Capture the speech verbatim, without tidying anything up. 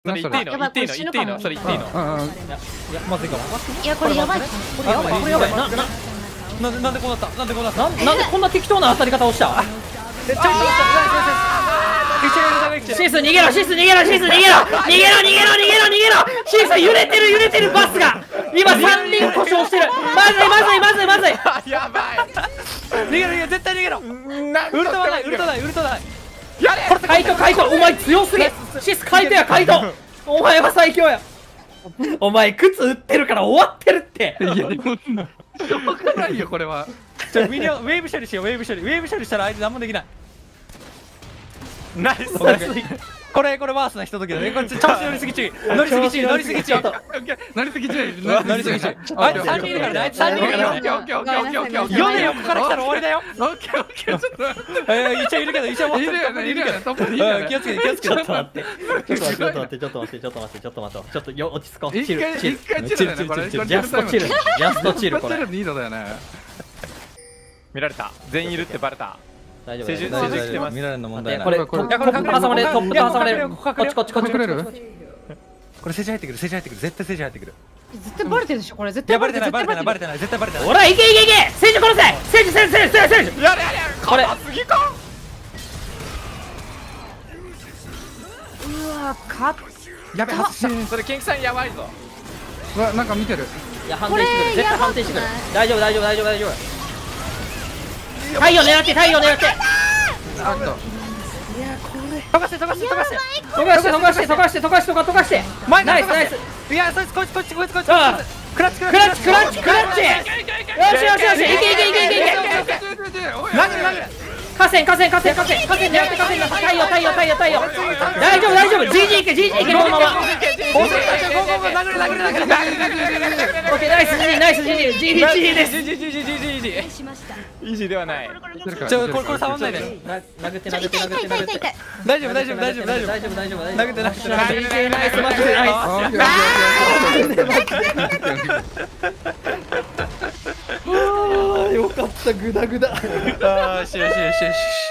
それ言っていいの言っていいの言っていいのそれ言っていいの。 うんうん。いやまずいかも。 いやこれやばい。 これやばいこれやばい。なななんでなんでこうなったなんでこうなった。 なんなんでこんな適当な当たり方をした？ ちょっと待って。 シース逃げろシース逃げろシース逃げろ逃げろ逃げろ逃げろ逃げろシース揺れてる揺れてるバスが今三輪故障してる。まずいまずいまずいまずい。 やばい。逃げろ逃げろ絶対逃げろ。ウルトラないウルトラないウルトラない。 やれ。カイトカイトお前強すぎ。シスカイトやカイト。お前は最強や。お前靴売ってるから終わってるって。 いやでもしょうがないよこれは。じゃあウェーブ処理しようウェーブ処理ウェーブ処理したら相手何もできない。ナイスナイス。これこれワースな人時だね。これ調子乗りすぎ注意乗りすぎ注意乗りすぎ注意乗りすぎ注意乗りすぎ注意。あいつさんにんいるからねあいつさんにんいるからね。よね横から来たら終わりだよ。オッケーオッケーちょっと一応いるけど一応いるよねいるけどトップにいるよね。気をつけて気をつけて。ちょっと待ってちょっと待ってちょっと待ってちょっと待ってちょっと待ってちょっとよ落ち着こう。チルチルチルチルチルジャストチルジャストチルこれ。 ニードだよね。見られた全員いるってバレた。 大丈夫大丈夫見られるの問題ない。これトップ挟まれトップ挟まれる。こっちこっちこっちこっち。 これ政治入ってくる政治入ってくる絶対政治入ってくる。 絶対バレてるでしょこれ絶いやバ対バレてるレてないバレてないバレてない絶対バレてない。 ほらいけいけいけ政治殺せ政治政治政治政治。 やれやれこれ次か。 うわかっやべ発信それケンキさんやばいぞ。 うわなんか見てる。 いや判定してくる絶対判定してくる。大丈夫大丈夫大丈夫大丈夫。太陽狙って太陽狙って。 あっと。 溶かして溶かして溶かして溶かして溶かして溶かして溶かして溶かしてナイスナイス。 いやそいつこいつこいつこいつこいつクラッチクラッチクラッチクラッチ。よしよしよしいけいけいけいけいけ。 ラグラグ河川河川河川河川河川狙って河川太陽太陽太陽太陽。大丈夫大丈夫 ジージー いけ ジージー いけこのまま。オッケーナイス ジージー ナイス ジージー ジージー です。 ジージー ジージー ジージー ジージーイージーではない。ちょこれこれ触んないで。 殴って殴って殴って殴って。 大丈夫大丈夫大丈夫大丈夫大丈夫大丈夫大丈夫。 殴って殴って。 ジージー ナイスマジでナイス。よかったグダグダ。 ああよしよしよしよし。